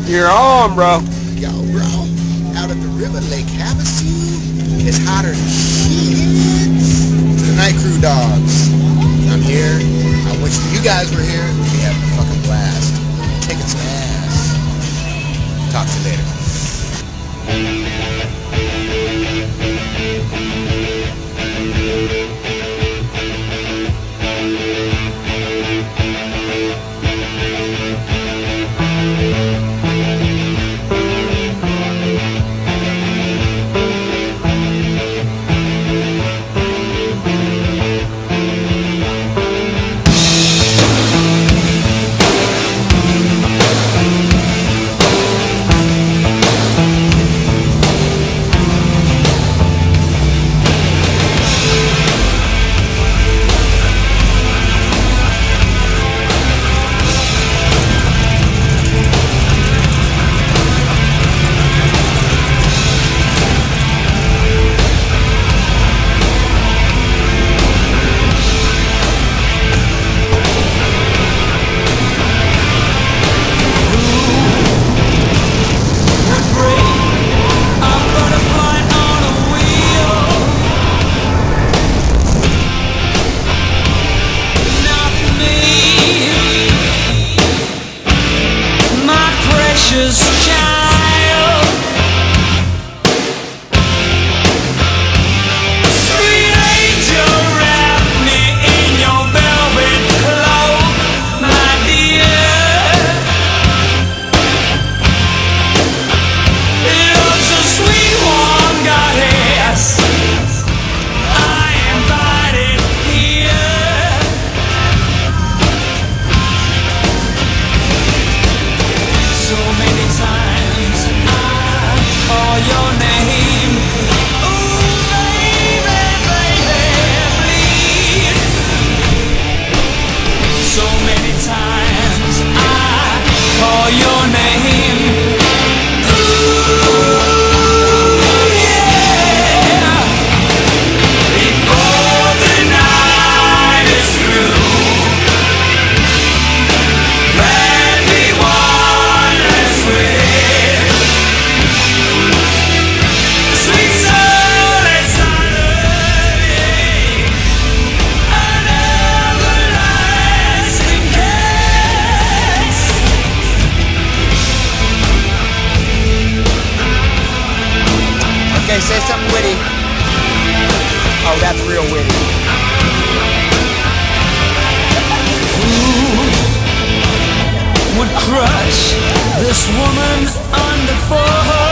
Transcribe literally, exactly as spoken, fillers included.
You're on, bro. Yo, bro, out at the river, Lake Havasu, it's hotter than shit. To the night crew dogs, I'm here. I wish you guys were here. We have a fucking blast. Kicking some ass. Talk to you later. Child, sweet angel, wrap me in your velvet cloak, my dear. Love's a sweet warm goddess I invited here. So many times call your name. Ooh, baby, baby, please. So many times I call your name. Ooh, yeah. Before the night is through, grant me one last wish. Sweet soul, it's not loving, an everlasting kiss. Okay, say something witty. Oh, that's real witty. Would crush this woman underfoot.